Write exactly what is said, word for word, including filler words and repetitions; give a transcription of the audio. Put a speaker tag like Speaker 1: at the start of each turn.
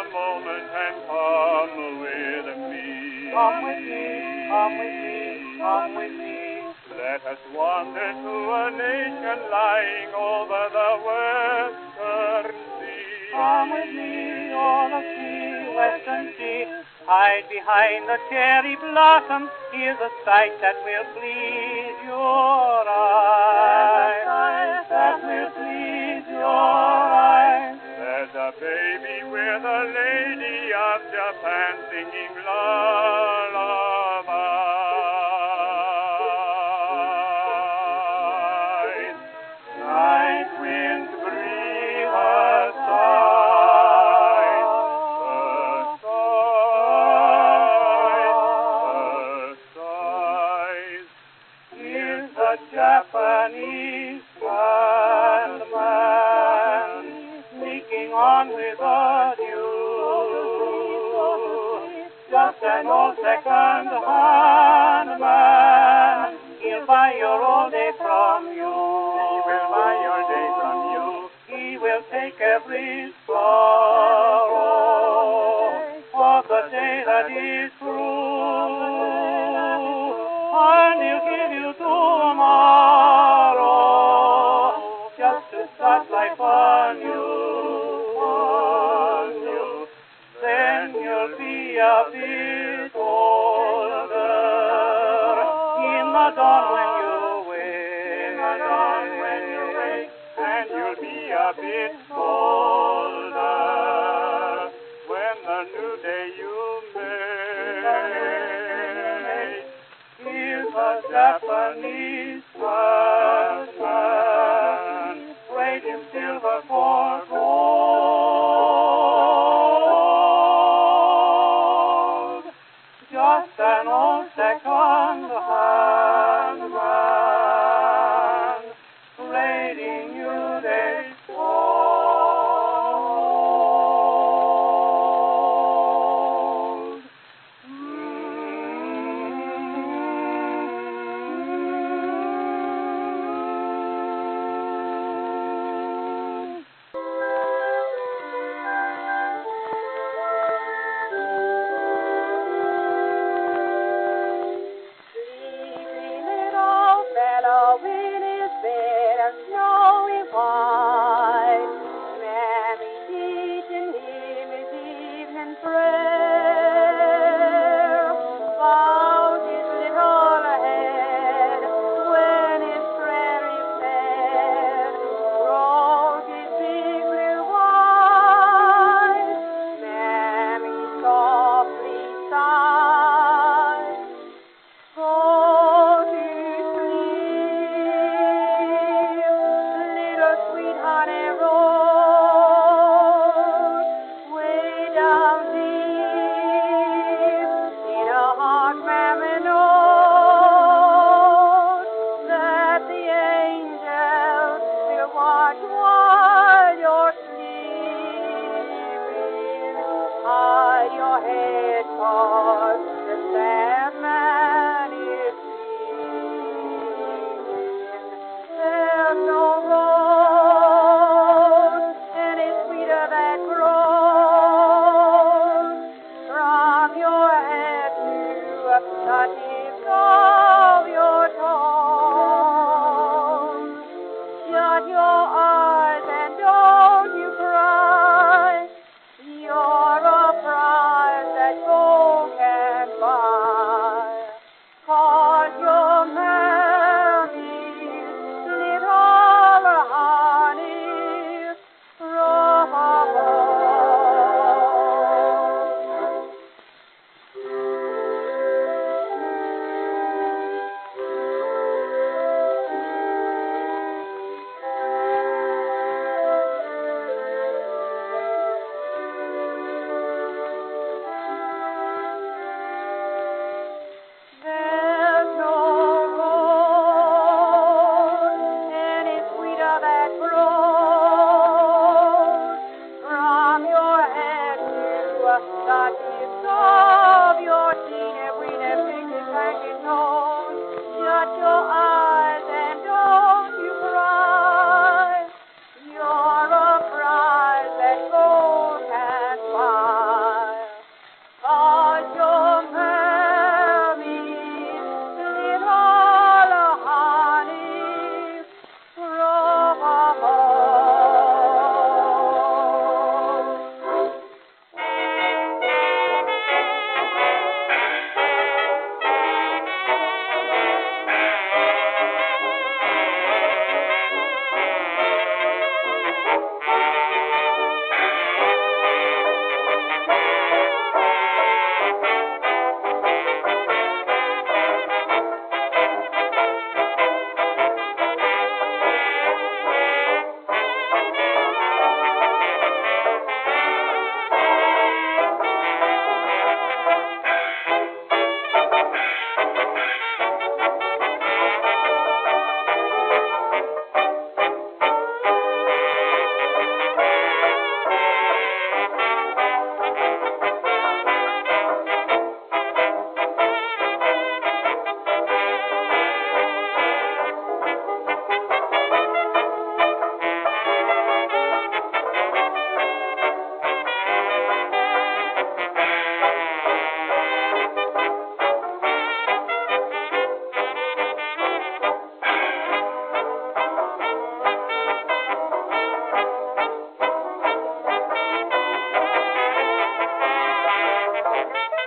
Speaker 1: moment and come with me.
Speaker 2: Come with me, come with me, come with me.
Speaker 1: Let us wander to a nation lying over the western sea.
Speaker 2: Come with me, on the sea, western sea. Hide behind the cherry blossoms. Here's a sight that will please your eyes. That will please your eyes.
Speaker 1: There's a baby with a lady of Japan singing lullabies. Night winds breathe a sigh. The sighs, the sighs. Here's the Japanese sandman sneaking on with a dew. Just an old second-hand man. He'll buy your old day from you.
Speaker 2: He will buy your day from you.
Speaker 1: He will take every sorrow of the day that is through, and he'll give you tomorrow just to start life anew, anew. Then you'll be a bit older in the dawn when you wake, in the dawn when you wake, and you'll be a bit older when the new day you make. Here's a Japanese man, braid in silver for gold. Just an old second-hand man, braiding you days gold.
Speaker 2: Sleepy little fellow in his bed of snowy white. Mammy teaching him his evening prayer. Bowed his little head when his prairie fed. Rolled his big blue eyes. Mammy softly sighed. Go to sleep, little sweet honey rose, way down deep in a heart mammy knows that the angels will watch while you're sleeping. Hide your head, 'cause the Sandman is sleeping. There's no rose any sweeter that grows from your head to the tips of your toes. Shut your eyes and don't you cry. You're a prize that gold can't buy. 'Cause you're Mammy's little honey rose. There's no rose any sweeter that grows from your head to the tips of your teeny weeny pinky panky toes. Shut your eyes and don't you cry. You're a prize that gold can't buy.
Speaker 1: Thank you.